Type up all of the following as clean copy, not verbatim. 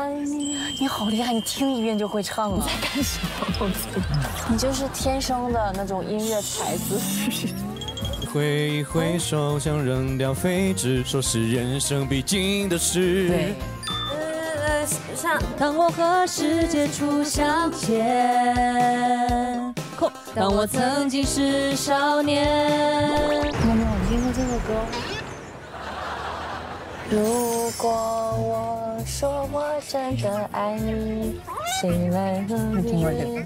爱你。你好厉害，你听一遍就会唱了。你在干什么？你就是天生的那种音乐才子。 挥一挥手，想扔掉废纸，说是人生必经的事。 对。 当我和世界初相见，当我曾经是少年。 你有没有听过这个歌？如果我说我真的爱你，谁来和你？ 听过这个？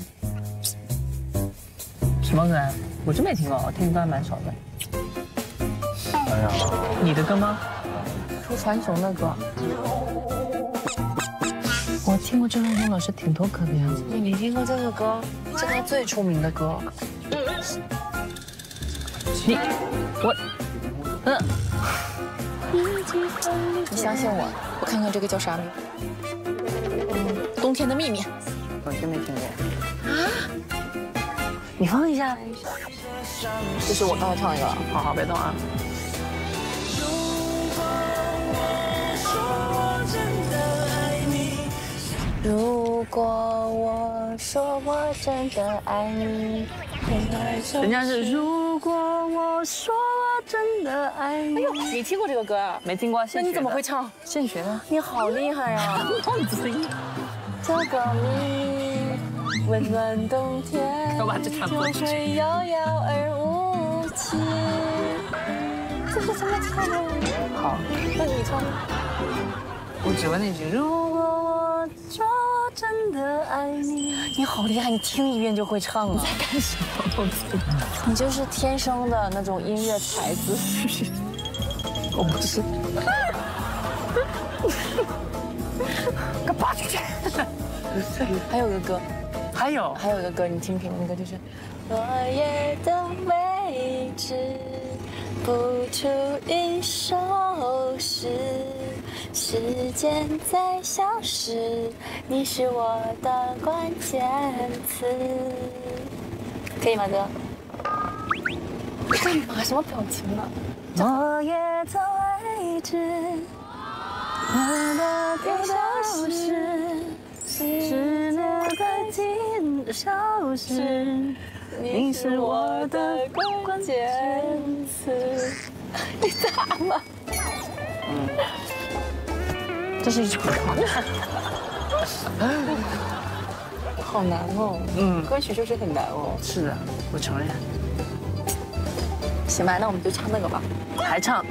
什么歌啊？我真没听过，我听歌还蛮少的。 哎呀， 你的歌吗？ 出传雄的歌。 我听过郑中基老师挺多歌的样子。 你没听过这个歌？是他最出名的歌。你相信我，我看看这个叫啥名？冬天的秘密。 我真没听过。啊？你放一下。 就是我刚才唱一个。 好好，别动啊。 如果我说我真的爱你， 人家是如果我说我真的爱你。 哎呦，你听过这个歌啊？ 没听过， 那你怎么会唱？ 现学的。 你好厉害呀！ 忘词音。 这个秘密，温暖冬天，就会遥遥而无期。这是怎么唱的？ 好， 那你唱。 我只问那句，如果我说我真的爱你。 你好厉害，你听一遍就会唱了。 你在干什么？ 你就是天生的那种音乐才子。 我不是。个八去！ 还有个歌， 还有一个歌，你听听，那个就是落叶的位置，不出一首诗，时间在消失，你是我的关键词。可以吗，哥？干嘛？什么表情啊？ 落叶的位置，我的消失，是那个尽的消失，你是我的关键词。 你咋了？ 这是一首歌。 好难哦。歌曲就是很难哦。 是的，我承认。 行吧，那我们就唱那个吧。 还唱？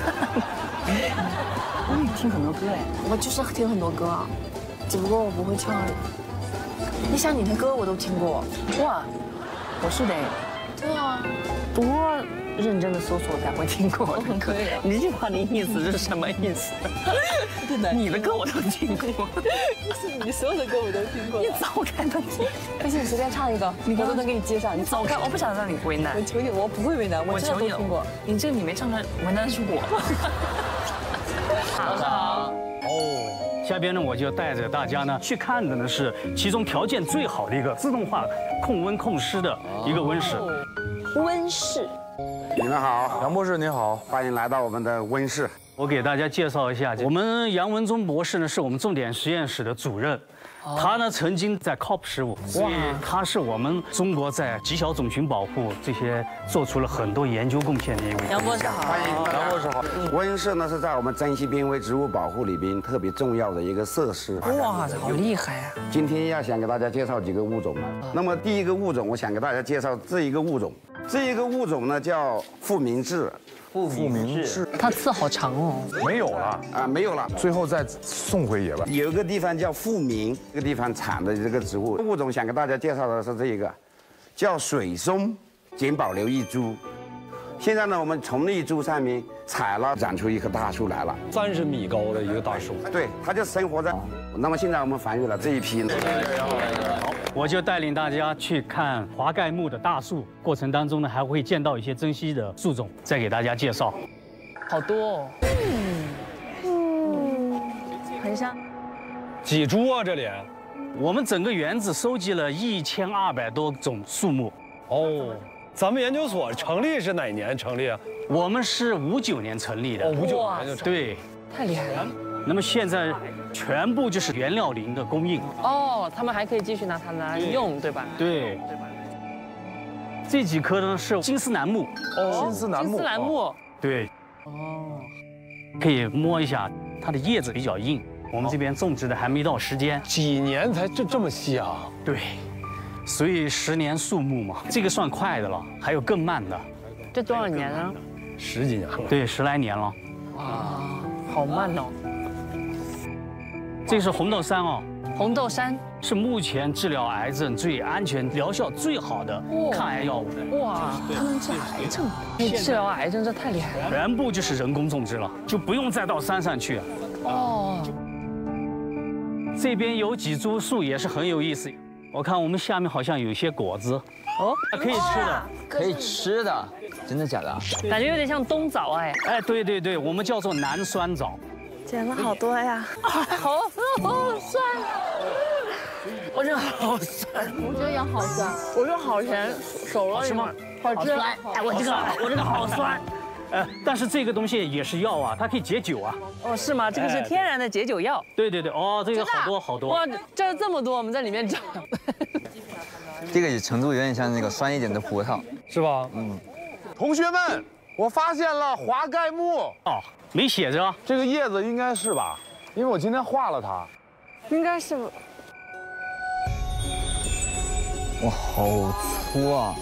你听很多歌哎。 我就是听很多歌啊，只不过我不会唱。你想你的歌我都听过。 哇，我是得。 对啊。 多认真的搜索才会听过的歌。你这句话的意思是什么意思？你的歌我都听过。 是你所有的歌我都听过。 你早该都听。 而且你随便唱一个，我都能给你接上。 你早该，我不想让你为难。 我求你，我不会为难，我真的都听过。 你这个你没唱出来，为难的是我。 早上好。哦，下边呢我就带着大家呢去看的呢是其中条件最好的一个自动化控温控湿的一个温室。 温室。 你们好， 杨博士您好， 欢迎来到我们的温室。 我给大家介绍一下，我们杨文忠博士呢是我们重点实验室的主任。他呢曾经在 COP15，所以他是我们中国在极小种群保护这些做出了很多研究贡献的一位。 杨博士好， 欢迎杨博士好。温室呢是在我们珍稀濒危植物保护里边特别重要的一个设施。 哇，好厉害啊！ 今天想给大家介绍几个物种。那么第一个物种，我想给大家介绍这一个物种。这一个物种呢叫复明雉。 复明雉， 它刺好长哦。 没有了啊，没有了， 最后再送回野外。 有一个地方叫复明，这个地方产的这个植物物种，想给大家介绍的是这一个，叫水松简保留一株。现在呢，我们从那株上面采了，长出一棵大树来了 ，30米高的一个大树。 对，它就生活在。那么现在我们繁育了这一批。 好，我就带领大家去看华盖木的大树，过程当中呢还会见到一些珍稀的树种，再给大家介绍。 好多哦。很像。 几株啊？这里？ 我们整个园子收集了1200多种树木。 哦。咱们研究所成立是哪年成立啊？ 我们是59年成立的。 哦，59年就成立。 对， 太厉害了。 那么现在全部就是原料林的供应。 哦，他们还可以继续拿它来用，对吧？ 对。这几棵呢是金丝楠木。 哦，金丝楠木。 金丝楠木。 对。哦。可以摸一下，它的叶子比较硬。我们这边种植的还没到时间。 几年才这么细啊？ 对。所以10年树木嘛，这个算快的了，还有更慢的。 这多少年啊 ？10几年了。 对，10来年了。 哇，好慢哦。 这是红豆杉哦。 红豆杉是目前治疗癌症最安全、疗效最好的抗癌药物。 哇，它能治癌症？治疗癌症这太厉害了。 全部就是人工种植了，就不用再到山上去。 哦。 这边有几株树也是很有意思。我看我们下面好像有一些果子，哦，可以吃的， 可以吃的，真的假的？ 感觉有点像冬枣哎。 哎，对对对，我们叫做南酸枣。 捡了好多呀， 好酸，我觉得好酸， 我觉得也好酸， 我觉得好甜，熟了是吗？ 好吃。 哎，我这个好酸。但是这个东西也是药啊，它可以解酒啊。 哦，是吗？这个是天然的解酒药。 对对对，哦，这个好多好多。 哇，这么多，我们在里面找。 这个程度有点像那个酸一点的葡萄， 是吧？ 嗯。同学们，我发现了华盖木。 哦，没写着。 这个叶子应该是吧？因为我今天画了它。 应该是。 哇，好粗啊！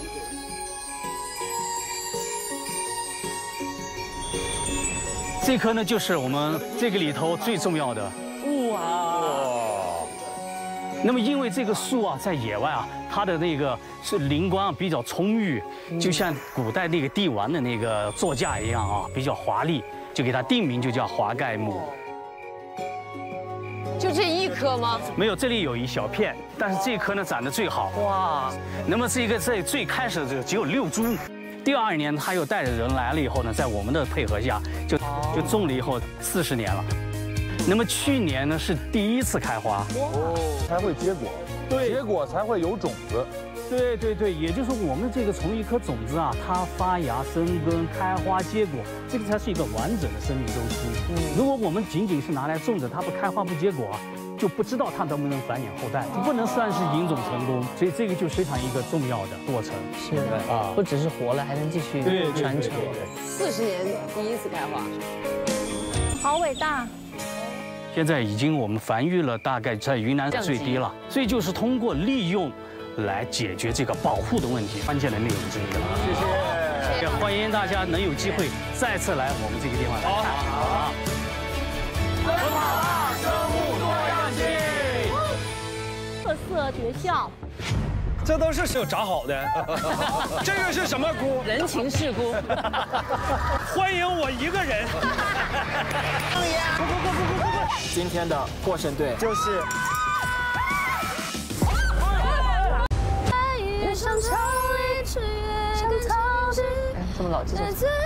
这棵呢，就是我们这个里头最重要的。哇！那么因为这个树啊，在野外啊，它的那个是灵光比较充裕，就像古代那个帝王的那个座驾一样啊，比较华丽，就给它定名就叫华盖木。 就这一棵吗？ 没有，这里有一小片，但是这棵呢长得最好。哇！那么这个在最开始的只有6株。第2年，他又带着人来了以后呢，在我们的配合下，就种了以后40年了。那么去年呢是第1次开花， 哦，才会结果，对，结果才会有种子。 对对对，也就是我们这个从一颗种子啊，它发芽、生根、开花、结果，这个才是一个完整的生命周期。如果我们仅仅是拿来种着，它不开花不结果啊，就不知道它能不能繁衍后代，就不能算是引种成功。所以这个就非常一个重要的过程。 是啊，不只是活了，还能继续传承。40年第1次开花， 好伟大。 现在已经我们繁育了，大概在云南最低了，所以就是通过利用来解决这个保护的问题，关键的内容之一了。谢谢，也欢迎大家能有机会再次来我们这个地方来看。好， 真好啊，生物多样性， 特色学校。 这都是手炸好的，这个是什么菇？ 人情世故。 欢迎我一个人。 今天的获胜队就是这么老记住？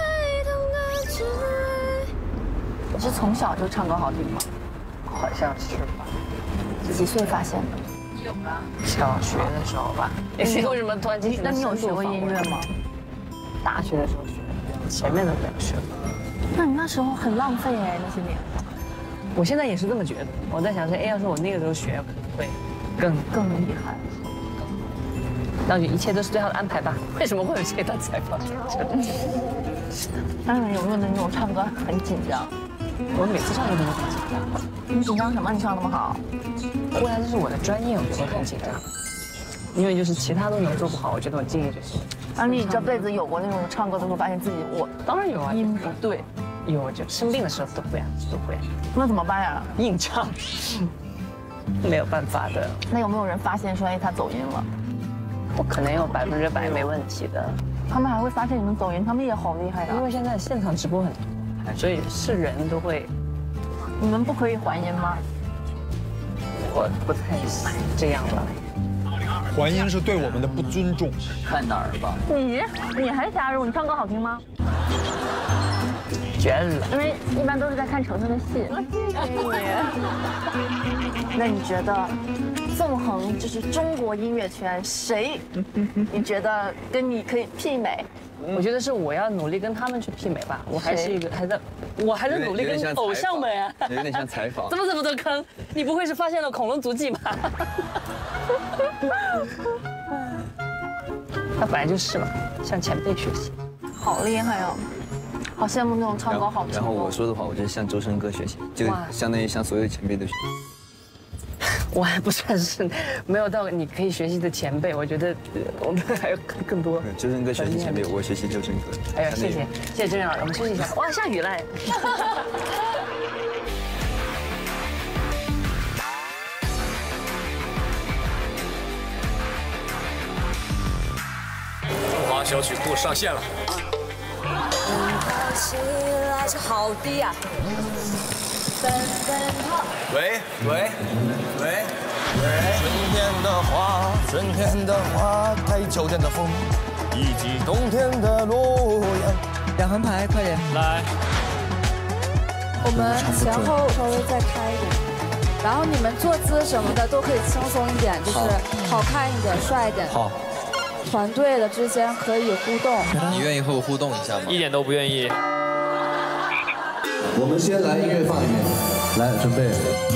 你是从小就唱歌好听吗？ 好像是吧。 几岁发现的？ 小学的时候吧。你为什么突然间？ 那你有学过音乐吗？ 大学的时候学，前面都没有学。 那你那时候很浪费哎，那些年。 我现在也是这么觉得。我在想说，哎，要是我那个时候学，可能会更厉害。那就一切都是最好的安排吧。为什么会有这段采访？ 当然有没有那种唱歌很紧张？ 我每次唱歌都很紧张。 你紧张什么？你唱那么好。 忽然这是我的专业，我就会很紧张。因为就是其他都能做不好，我觉得我尽力就行。 而你这辈子有过那种唱歌的时候发现自己当然有啊， 音不对， 有就生病的时候都会啊，都会。 那怎么办呀？ 硬唱，没有办法的。 那有没有人发现说，哎，他走音了？ 不可能有100%没问题的。 他们还会发现你们走音，他们也好厉害呀。 因为现在现场直播很多，所以是人都会。 你们不可以还音吗？ 我不太这样了。 还音是对我们的不尊重。 看哪儿吧？ 你还加入？你唱歌好听吗？ 绝了！ 因为一般都是在看程程的戏。那你觉得纵横就是中国音乐圈，谁你觉得跟你可以媲美？ 我觉得是我要努力跟他们去媲美吧。我还是一个我还是努力跟偶像们啊。 有点像采访。 怎么都坑？你不会是发现了恐龙足迹吧？他本来就是嘛，向前辈学习。 好厉害哦！好羡慕那种唱歌好听。 然后我说的话，我就是向周深哥学习，就相当于向所有前辈都学习。 我还不算是没有到你可以学习的前辈，我觉得我们还有更多。 周深哥学习前辈，我学习周深哥。 哎呀，谢谢周深老师，我们休息一下。哇，下雨了。 中华小曲库上线了。 好低呀！ 喂。 春天的花，带秋天的风，以及冬天的洛阳。 两横排，快点来。 我们前后稍微再开一点，然后你们坐姿什么的都可以轻松一点，就是好看一点、帅一点。 好。 团队的之间可以互动。 你愿意和我互动一下吗？ 一点都不愿意。 我们先来音乐放一遍，来准备。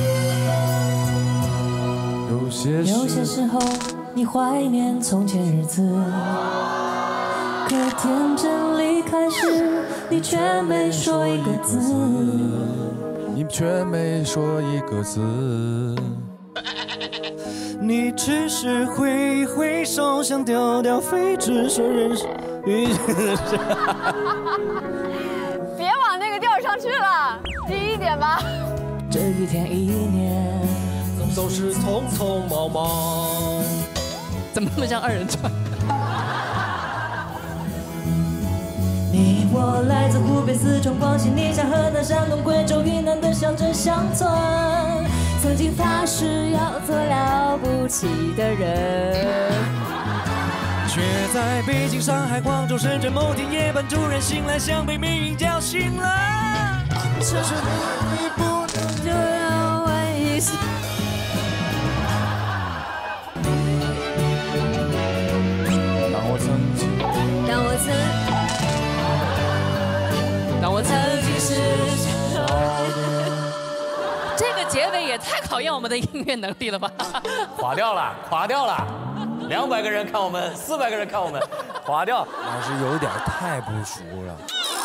有些时候，你怀念从前日子，可天真离开时，你却没说一个字。 你只是挥一挥手，想丢掉废纸，说人生遇见的事。 别往那个调上去了，低一点吧。 这一天一年， 总是匆匆忙忙。 怎么那么像二人转？你我来自湖北、四川、广西、宁夏、河南、山东、贵州、云南的乡镇乡村。曾经发誓要做了不起的人， 却在北京、上海、广州、深圳某天夜半突然醒来，像被命运叫醒了。这是你不能就让我一起。当我曾经是少年。这个结尾也太考验我们的音乐能力了吧！ 垮掉了，200个人看我们，400个人看我们，垮掉。 老师有点太不熟了。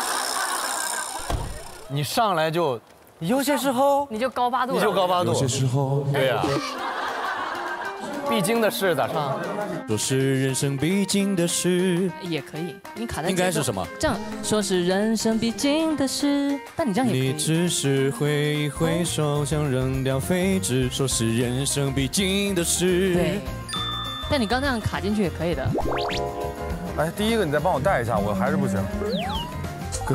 你上来就，有些时候你就高八度， 有些时候，对呀。必经的事咋唱？ 说是人生必经的事， 也可以。你卡在应该是什么？ 这样说是人生必经的事，但你这样也可以。 你只是挥一挥手，想扔掉废纸，说是人生必经的事。 对。但你刚那样卡进去也可以的。 哎，第一个你再帮我带一下，我还是不行。 可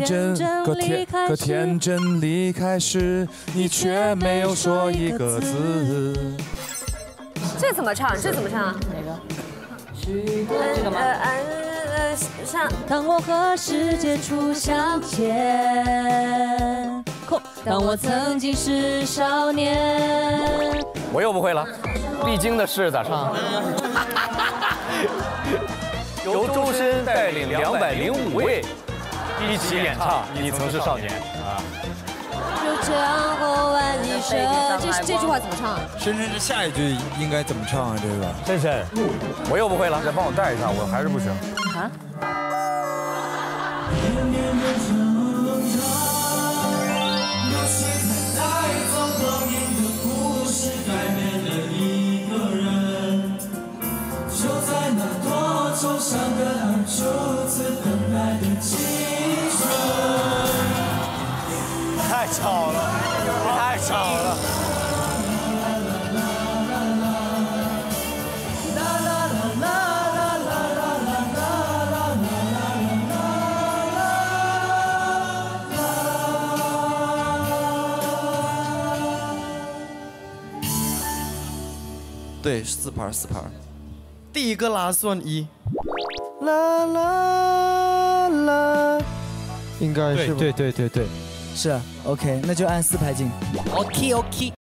天真离开时，你却没有说一个字。 这怎么唱？ 哪个？这个吗？ 像。 当我和世界初相见，当我曾经是少年。 我又不会了，必经的事咋唱？由周深带领205位一起演唱《你曾是少年》啊。 就这样过完一生，这句话怎么唱？ 深深，这下一句应该怎么唱啊？这个深深，我又不会了， 再帮我带一下，我还是不行。 啊？ 太吵了，太吵了。 对，4拍。第一个拉算1，啦啦啦， 应该是吧？ 对，是 OK， 那就按4拍进。 OK。